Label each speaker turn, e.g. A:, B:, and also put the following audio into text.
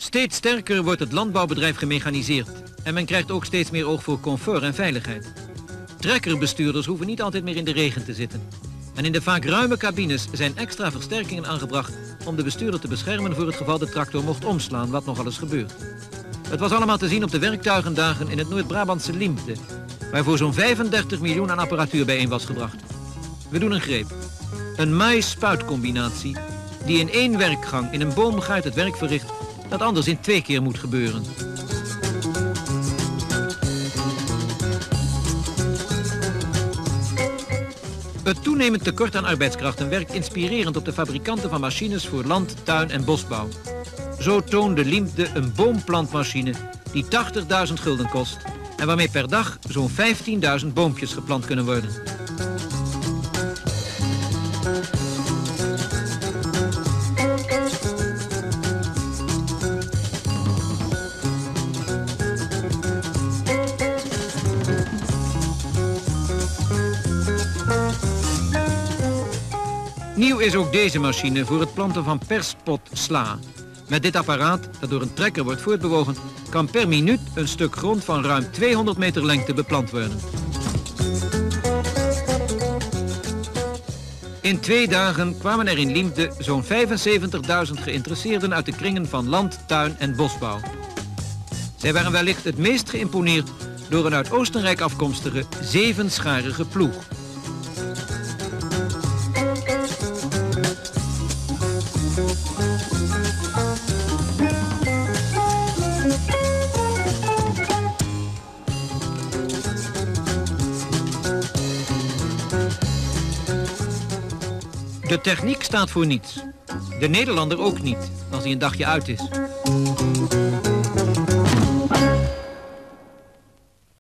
A: Steeds sterker wordt het landbouwbedrijf gemechaniseerd en men krijgt ook steeds meer oog voor comfort en veiligheid. Trekkerbestuurders hoeven niet altijd meer in de regen te zitten. En in de vaak ruime cabines zijn extra versterkingen aangebracht om de bestuurder te beschermen voor het geval de tractor mocht omslaan, wat nogal eens gebeurt. Het was allemaal te zien op de werktuigendagen in het Noord-Brabantse Liemde, waarvoor zo'n 35 miljoen aan apparatuur bijeen was gebracht. We doen een greep. Een maïs-spuitcombinatie die in 1 werkgang in een boomgaard het werk verricht dat anders in 2 keer moet gebeuren. Het toenemend tekort aan arbeidskrachten werkt inspirerend op de fabrikanten van machines voor land, tuin en bosbouw. Zo toonde Liemde een boomplantmachine die 80.000 gulden kost en waarmee per dag zo'n 15.000 boompjes geplant kunnen worden. Nieuw is ook deze machine voor het planten van perspotsla. Met dit apparaat, dat door een trekker wordt voortbewogen, kan per minuut een stuk grond van ruim 200 meter lengte beplant worden. In 2 dagen kwamen er in Liemde zo'n 75.000 geïnteresseerden uit de kringen van land, tuin en bosbouw. Zij waren wellicht het meest geïmponeerd door een uit Oostenrijk afkomstige 7-scharige ploeg. De techniek staat voor niets. De Nederlander ook niet, als hij een dagje uit is.